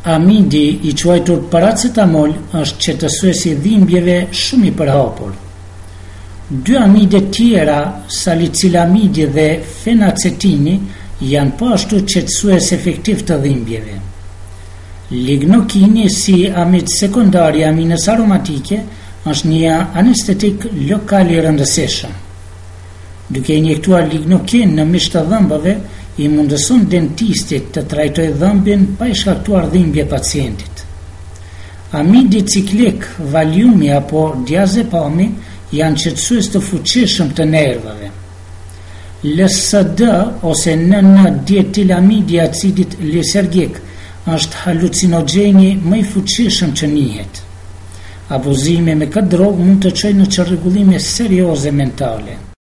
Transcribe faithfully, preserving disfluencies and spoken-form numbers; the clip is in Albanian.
Amidi, i quajtur paracetamol, është qetësuesi i dhimbjeve shumë i përhapur. Dy amide tjera, salicilamidi dhe fenacetini, janë po ashtu qetësues efektiv të dhimbjeve. Lignokini, si amid sekundar i aminës aromatike, është një anestetik lokal i rëndësishëm. Duke injektuar lignokin në mish të dhëmbëve, i mundëson dentistit të trajtoj dhëmbin pa i shkaktuar dhimbje pacientit. Amidi ciklik, valiumi apo diazepami janë qetësues të fuqishëm të nervave. L S D ose N N dietilamidi i acidit lisergik është halucinogjeni më i fuqishëm që njihet. Abuzimi me këtë drogë mund të çojë në çrregullime serioze mentale.